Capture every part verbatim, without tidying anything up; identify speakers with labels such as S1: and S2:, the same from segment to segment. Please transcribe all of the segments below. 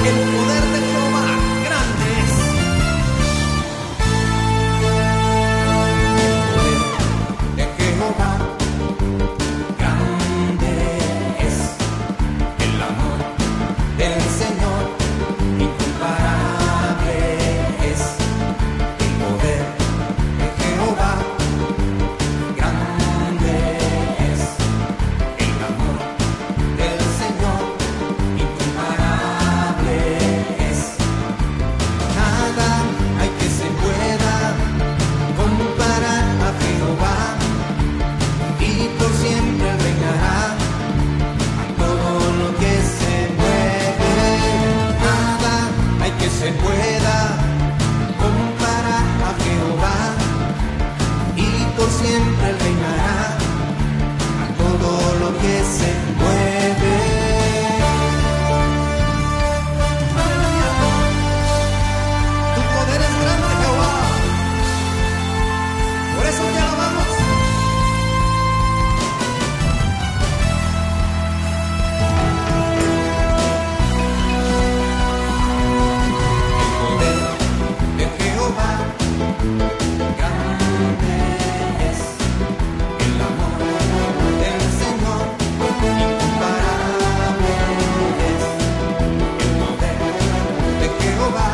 S1: El poder de Jehová grande es. El poder de Jehová grande es. El amor del Señor incomparable es. El poder de Jehová grande es. El amor del Señor incomparable es. Nada hay que se pueda comparar a Jehová, y por siempre reinará a todo lo que se mueve. Nada hay que se pueda comparar a Jehová, y por siempre reinará a todo lo que se mueve. Aleluya. Tu poder es grande, Jehová. Por eso te alabamos. El poder de Jehová grande es. El amor del Señor incomparable es. El poder de Jehová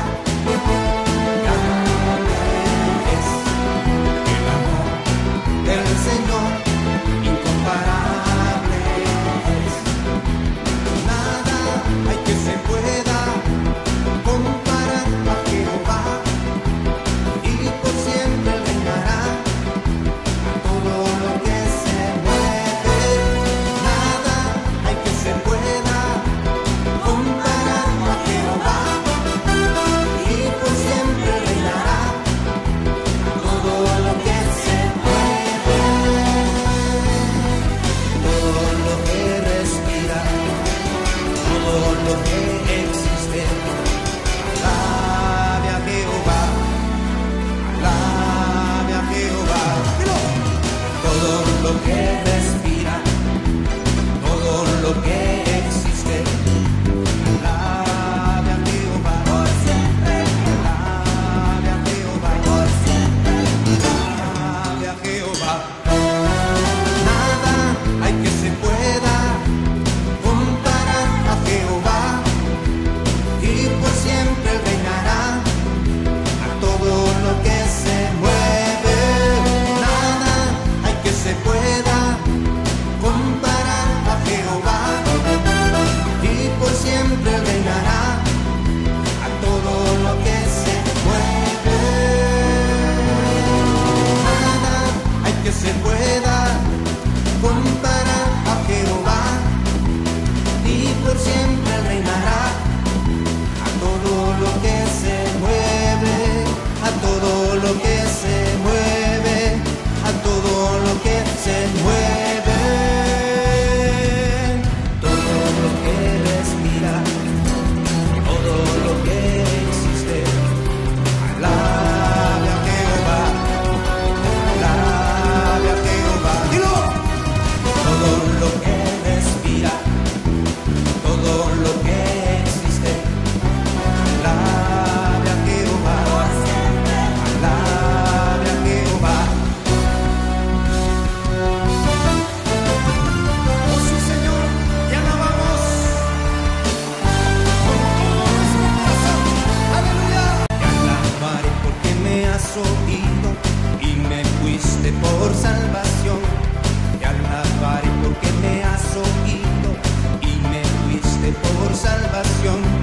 S1: grande es. El amor del Señor incomparable es. Nada hay que se pueda comparar a Jehová, y por siempre reinará a todo lo que se mueve. Nada hay que se pueda comparar a Jehová, y por siempre reinará a todo lo que se mueve. Todo lo que respira, todo lo que existe, alabe a Jehová, alabe a Jehová. Dilo. Todo lo que respira, todo lo que existe, alabe a Jehová por siempre, alabe a Jehová por siempre, alabe a Jehová. Nada hay que se pueda comparar a Jehová, y por siempre reinará a todo lo que se mueve. Nada hay que se pueda comparar a Jehová, y por siempre reinará a todo lo que se mueve. Nada hay que se pueda comparar a Jehová, y por siempre reinará a todo lo que se mueve, a todo lo que se mueve, a todo lo que se mueve. Todo lo que respira, todo lo que existe, alabe a Jehová, alabe a Jehová. Dilo. Todo lo que respira, todo lo que existe, alabe a Jehová, alabe a Jehová. Oh sí, Señor, te alabamos con todo nuestro corazón. Aleluya. Te alabaré porque me has oído y me fuiste por salvación. Te alabaré porque me has oído y me fuiste por salvación.